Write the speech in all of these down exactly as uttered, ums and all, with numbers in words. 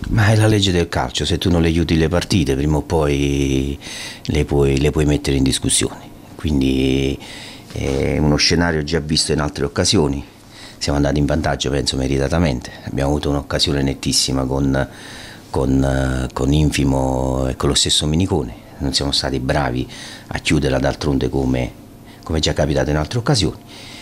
Ma è la legge del calcio, se tu non le chiudi le partite prima o poi le puoi, le puoi mettere in discussione, quindi è uno scenario già visto in altre occasioni. Siamo andati in vantaggio, penso meritatamente, abbiamo avuto un'occasione nettissima con, con, con Infimo e con lo stesso Minicone, non siamo stati bravi a chiuderla d'altronde come, come già capitato in altre occasioni.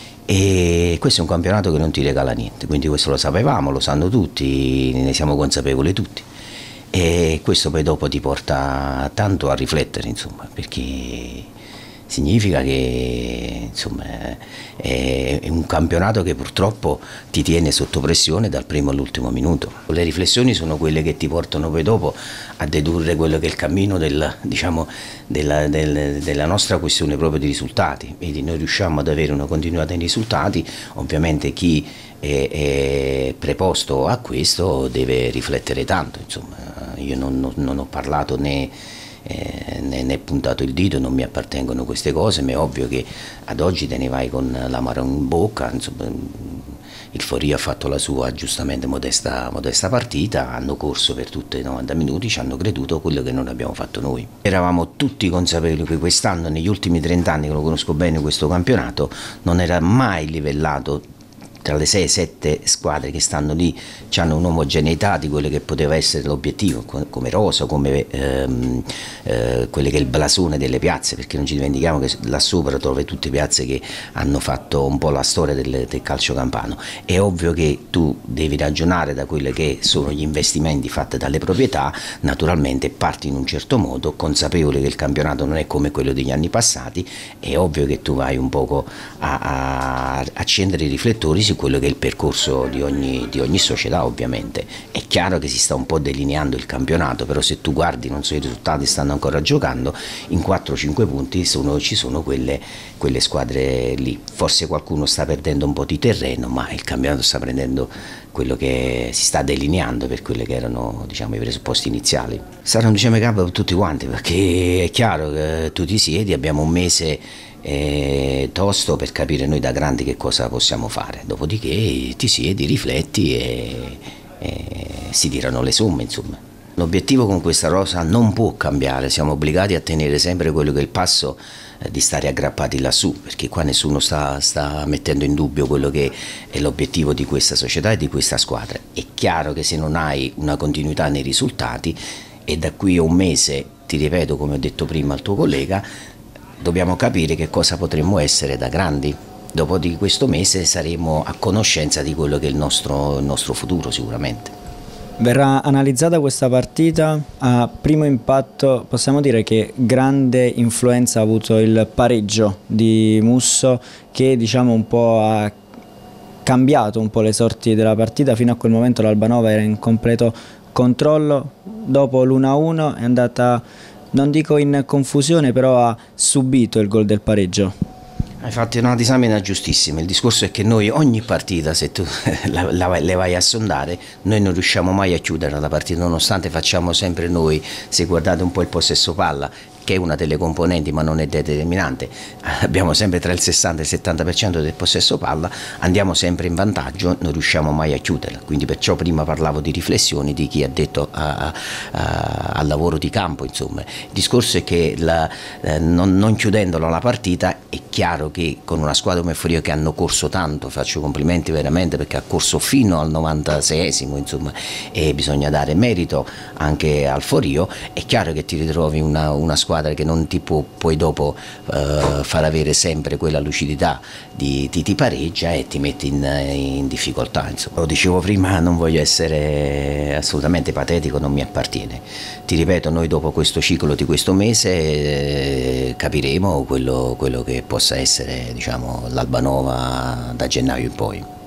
E questo è un campionato che non ti regala niente, quindi questo lo sapevamo, lo sanno tutti, ne siamo consapevoli tutti, e questo poi dopo ti porta tanto a riflettere, insomma, perché significa che insomma, è un campionato che purtroppo ti tiene sotto pressione dal primo all'ultimo minuto. Le riflessioni sono quelle che ti portano poi dopo a dedurre quello che è il cammino del, diciamo, della, del, della nostra questione proprio di risultati. Vedi, noi riusciamo ad avere una continuità in risultati, ovviamente chi è, è preposto a questo deve riflettere tanto, insomma. Io non, non, non ho parlato né Eh, ne, ne puntato il dito, non mi appartengono queste cose, ma è ovvio che ad oggi te ne vai con l'amaro in bocca. Insomma, il Forlì ha fatto la sua giustamente modesta, modesta partita, hanno corso per tutti i novanta minuti, ci hanno creduto quello che non abbiamo fatto noi. Eravamo tutti consapevoli che quest'anno, negli ultimi trent'anni che lo conosco bene questo campionato, non era mai livellato tra le sei sette squadre che stanno lì, hanno un'omogeneità di quello che poteva essere l'obiettivo, come rosa, come ehm, eh, quelle che è il blasone delle piazze, perché non ci dimentichiamo che là sopra trovi tutte piazze che hanno fatto un po' la storia del, del calcio campano. È ovvio che tu devi ragionare da quelli che sono gli investimenti fatti dalle proprietà, naturalmente parti in un certo modo, consapevole che il campionato non è come quello degli anni passati, è ovvio che tu vai un poco a, a accendere i riflettori su quello che è il percorso di ogni, di ogni società. Ovviamente è chiaro che si sta un po' delineando il campionato, però se tu guardi, non so, i risultati stanno ancora giocando, in quattro cinque punti sono, ci sono quelle, quelle squadre lì. Forse qualcuno sta perdendo un po' di terreno, ma il campionato sta prendendo quello che si sta delineando per quelli che erano, diciamo, i presupposti iniziali. Sarà un diciamo capo per tutti quanti, perché è chiaro che tu ti siedi, abbiamo un mese Eh, tosto per capire noi da grandi che cosa possiamo fare, dopodiché ti siedi, rifletti e, e si tirano le somme, insomma. L'obiettivo con questa rosa non può cambiare, siamo obbligati a tenere sempre quello che è il passo eh, di stare aggrappati lassù, perché qua nessuno sta, sta mettendo in dubbio quello che è l'obiettivo di questa società e di questa squadra. È chiaro che se non hai una continuità nei risultati, e da qui a un mese, ti ripeto come ho detto prima al tuo collega, dobbiamo capire che cosa potremmo essere da grandi. Dopo di questo mese saremo a conoscenza di quello che è il nostro, il nostro futuro sicuramente. Verrà analizzata questa partita. A primo impatto possiamo dire che grande influenza ha avuto il pareggio di Musso, che diciamo un po' ha cambiato un po' le sorti della partita. Fino a quel momento l'Albanova era in completo controllo, dopo l'uno a uno è andata, non dico in confusione, però ha subito il gol del pareggio. Hai fatto una disamina giustissima. Il discorso è che noi ogni partita, se tu la, la, le vai a sondare, noi non riusciamo mai a chiudere la partita, nonostante facciamo sempre noi, se guardate un po' il possesso palla, che è una delle componenti ma non è determinante, abbiamo sempre tra il sessanta e il settanta per cento del possesso palla, andiamo sempre in vantaggio, non riusciamo mai a chiuderla. Quindi perciò prima parlavo di riflessioni di chi ha detto a, a, al lavoro di campo, insomma. Il discorso è che la, eh, non, non chiudendola la partita, è chiaro che con una squadra come Forio che hanno corso tanto, faccio complimenti veramente perché ha corso fino al novantaseiesimo, insomma, e bisogna dare merito anche al Forio, è chiaro che ti ritrovi una, una squadra che non ti può poi dopo uh, far avere sempre quella lucidità di ti, ti pareggia e ti metti in, in difficoltà, insomma. Lo dicevo prima, non voglio essere assolutamente patetico, non mi appartiene. Ti ripeto, noi dopo questo ciclo di questo mese eh, capiremo quello, quello che possa essere, diciamo, l'Albanova da gennaio in poi.